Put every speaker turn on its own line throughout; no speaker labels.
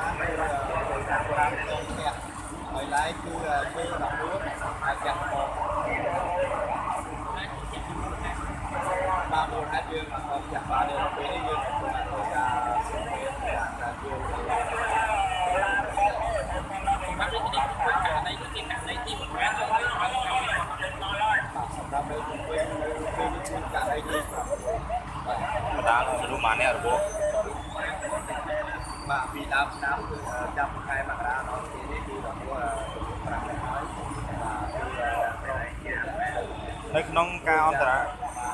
hồi lấy cứ đọc nước chặt một ba môn hai chương mà còn chặt ba đều là cái dương của là sinh viên là dương bác đi cái cả đây thì một cái rồi xong đây cũng quên cả đây đi
mà taรู้มาเนี่ยรู้
mà vì đám trăm hai mặt ra nó thì là của nói
នៅក្នុងការអន្តរ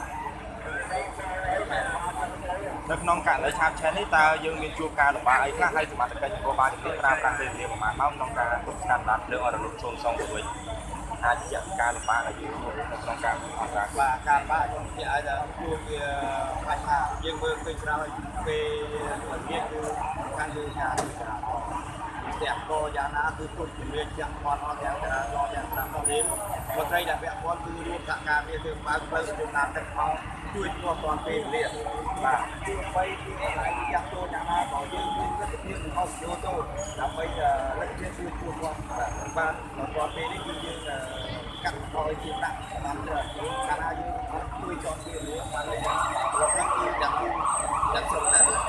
នៅក្នុងករណីឆាបឆេននេះតើយើងមានជួបការលំបាកអីខ្លះហើយសមត្ថកិច្ចនគរបាលជំនាញប្រើប្រាស់ពេលវេលាប្រមាណម៉ោងក្នុងការទប់ស្កាត់បានភ្លើងអរលត់ចូលសងទៅវិញអាចជាការលំបាកដែលយើងជួបនៅក្នុងការអន្តរាគមន៍
ការបាក់ខ្ញុំនិយាយថាជួបវាបញ្ហាយើងមើលឃើញក្រោយពេលវាគឺខាងលើការទាំងកយ៉ាងណាគឺពុទ្ធជំនាញទាំងផនអត់ទាំងចរាចរណ៍ទាំងតាមទៅរៀនមន្ត្រីដែលពាក់ព័ន្ធគឺរួមសហការគ្នាធ្វើបើកផ្លូវសម្រាប់តាមទឹកផងជួយធ្វើទាន់ពេលវេលាបាទគឺបីគឺអាចចាក់ចូលយ៉ាងណាក៏យើងមានលទ្ធភាពអស់យោទៅដើម្បីលទ្ធភាពជួយពួកគាត់បាទទាន់ពេលនេះគឺយើងកាត់ឲ្យជាដាក់តាមទៅកាលណាយើងជួយចន់ពេលវេលាបានเลยលោកហ្នឹងគឺយ៉ាងសុខដែរបាទ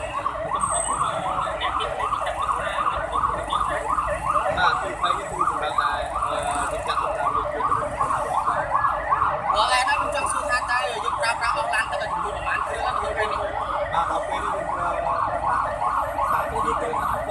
គឺបីគឺសម្រាប់តែយើងចាត់តាមលោកជួយទៅអូឯនោះខ្ញុំចង់សួរថាតើយើងប្រើប្រាស់អនឡាញទៅចំនួនប្រហែលគ្រឿងទៅពេលនេះបាទដល់ពេលនេះយើងប្រើសាទូទៅ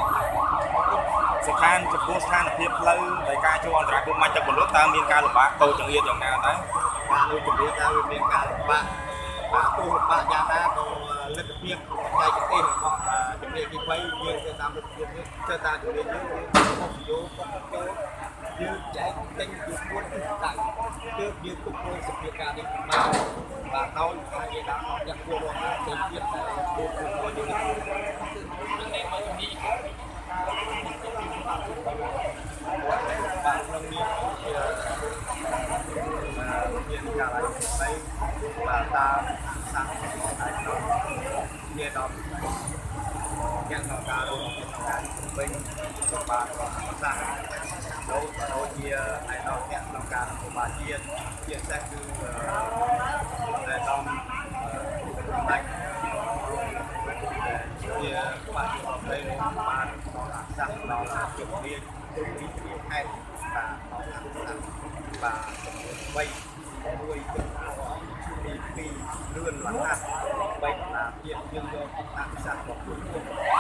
ស្ថានចំពោះស្ថានភាពផ្លូវនៃការចូលអន្តរាគមន៍មកទឹកពលរដ្ឋតើមានការលំបាកតូចចង្អៀតយ៉ាងណាដែរ
បាទដូចជំរាបថាវាមានការលំបាកបាទទោះលំបាកយ៉ាងណាក៏លទ្ធភាពបច្ចេកទេសរបស់ជំនាញទី3យើងទៅតាមលទ្ធភាពនេះទៅតាមជំនាញយើងពុកយោយើងចែកទិញយកមួយទិសដៅទើបយើងគ្រប់គ្រងសភាពការនេះបានបាទដោយថាយើងដាក់អត់ចាក់គួររងណាទៅទៀតតែគួររបស់យើងនឹងនេះមកនេះបាទក្នុងនេះជាមានការឡើងស្ដីបាទតាមសាស្ត្ររបស់ឯកជនជាដល់យ៉ាងដល់ការរងក្នុងការវិញក៏បានសាស្ត្រដូចជាឯកអ្នកក្នុងការសម្បាជាតិជាពិសេសគឺតែដល់ដាច់ជាបាទទៅបានដល់អាសាសដល់ជំនាញទូនីតិខេត្តបាទដល់អាសាសបាទចំនួន3មួយទី2លឿនលះ3បណ្ដាជាតិយើងយកអាសាសរបស់ខ្លួន